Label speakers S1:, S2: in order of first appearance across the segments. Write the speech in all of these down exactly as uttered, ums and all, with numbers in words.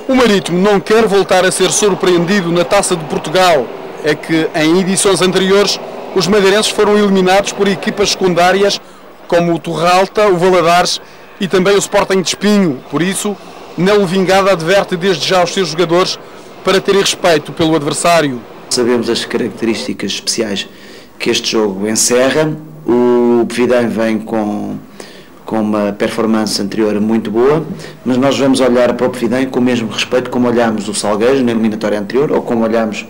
S1: O Marítimo não quer voltar a ser surpreendido na Taça de Portugal. É que em edições anteriores os madeirenses foram eliminados por equipas secundárias como o Torralta, o Valadares e também o Sporting de Espinho. Por isso, Nelo Vingada adverte desde já aos seus jogadores para terem respeito pelo adversário.
S2: Sabemos as características especiais que este jogo encerra. O Povidem vem com, com uma performance anterior muito boa, mas nós vamos olhar para o Povidem com o mesmo respeito como olhámos o Salgueiro na eliminatória anterior, ou como olhámos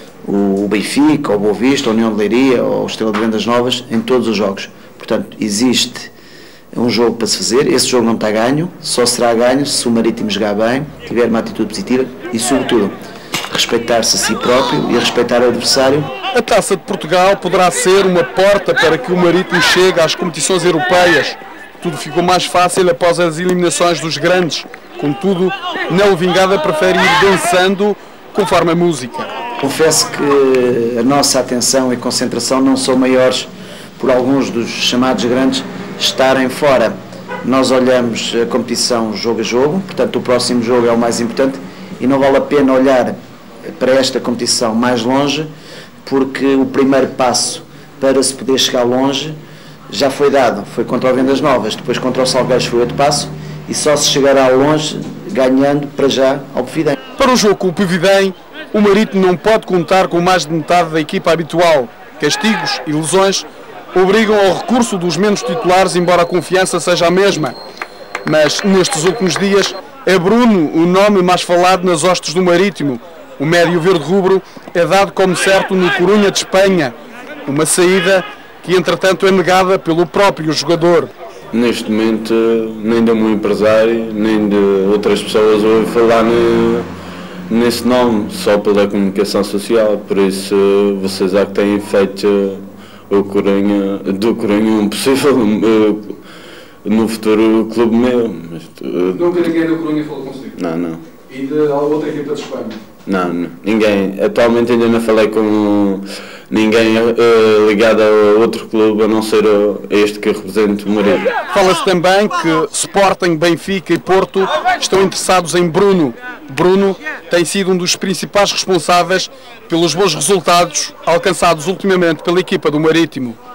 S2: o Benfica, o Boa Vista, a União de Leiria, ou o Estrela de Vendas Novas, em todos os jogos. Portanto, existe um jogo para se fazer, esse jogo não está ganho, só será ganho se o Marítimo jogar bem, tiver uma atitude positiva e, sobretudo, respeitar-se a si próprio e respeitar o adversário.
S1: A Taça de Portugal poderá ser uma porta para que o Marítimo chegue às competições europeias. Tudo ficou mais fácil após as eliminações dos grandes. Contudo, Nelo Vingada prefere ir dançando conforme a música.
S2: Confesso que a nossa atenção e concentração não são maiores por alguns dos chamados grandes estarem fora. Nós olhamos a competição jogo a jogo, portanto o próximo jogo é o mais importante e não vale a pena olhar para esta competição mais longe, porque o primeiro passo para se poder chegar longe já foi dado, foi contra o Vendas Novas, depois contra o Salgueiros foi outro passo e só se chegará longe ganhando para já ao Povidem.
S1: Para o jogo com o Povidem, o Marítimo não pode contar com mais de metade da equipa habitual. Castigos e lesões obrigam ao recurso dos menos titulares, embora a confiança seja a mesma. Mas nestes últimos dias é Bruno o nome mais falado nas hostes do Marítimo. O médio verde-rubro é dado como certo no Corunha de Espanha, uma saída que entretanto é negada pelo próprio jogador.
S3: Neste momento nem do meu empresário, nem de outras pessoas ouvem falar ne, nesse nome, só pela comunicação social, por isso vocês já que têm feito o Corunha, do Corunha um possível no futuro clube meu. Mas,
S1: Nunca ninguém do Corunha falou consigo?
S3: Não, não.
S1: E de outra equipa de Espanha?
S3: Não, não, ninguém. Atualmente ainda não falei com ninguém uh, ligado a outro clube, a não ser uh, este que representa o Marítimo.
S1: Fala-se também que Sporting, Benfica e Porto estão interessados em Bruno. Bruno tem sido um dos principais responsáveis pelos bons resultados alcançados ultimamente pela equipa do Marítimo.